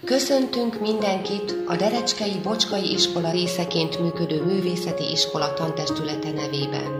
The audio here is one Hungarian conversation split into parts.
Köszöntünk mindenkit a Derecskei Bocskai Iskola részeként működő művészeti iskola tantestülete nevében.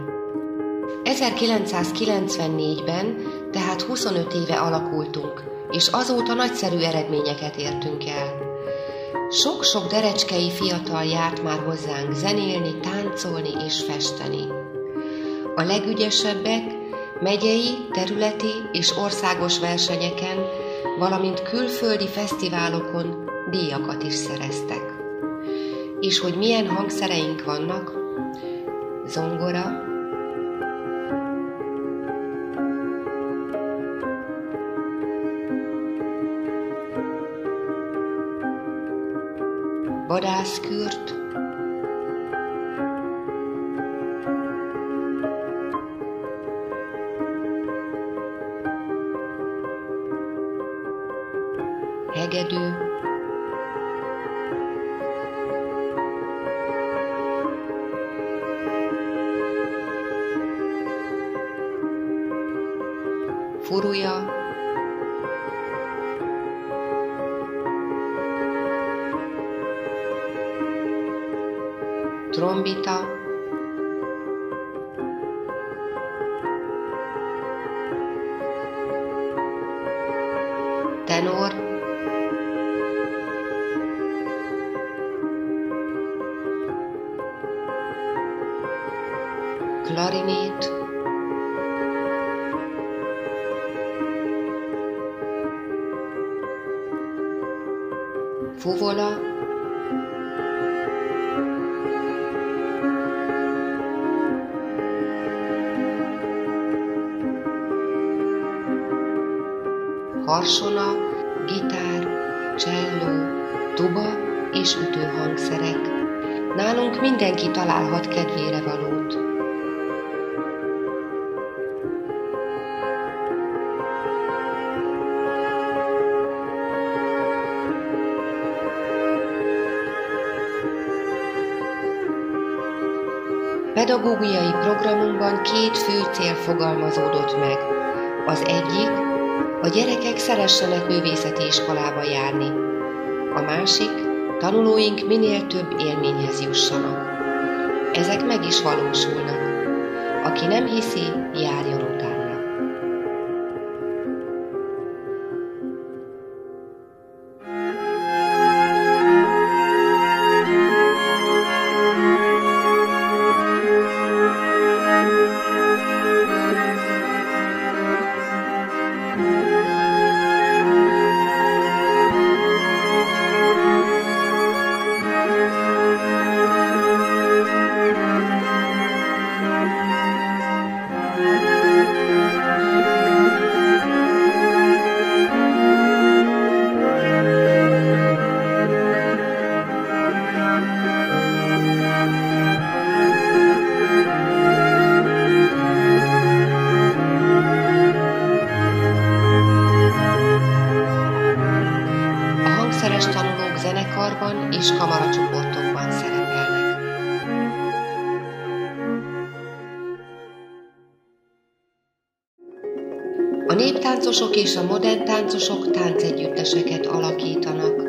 1994-ben, tehát 25 éve alakultunk, és azóta nagyszerű eredményeket értünk el. Sok-sok derecskei fiatal járt már hozzánk zenélni, táncolni és festeni. A legügyesebbek megyei, területi és országos versenyeken, valamint külföldi fesztiválokon díjakat is szereztek. És hogy milyen hangszereink vannak? Zongora, vadászkürt, hegedű, furuja, trombita, tenor, klarinét, fuvola, harsona, gitár, cselló, tuba és ütőhangszerek. Nálunk mindenki találhat kedvére valót. Pedagógiai programunkban két fő cél fogalmazódott meg. Az egyik, a gyerekek szeressenek művészeti iskolába járni. A másik, tanulóink minél több élményhez jussanak. Ezek meg is valósulnak. Aki nem hiszi, járjon utána. Tanulók zenekarban és kamaracsoportokban szerepelnek. A néptáncosok és a modern táncosok táncegyütteseket alakítanak.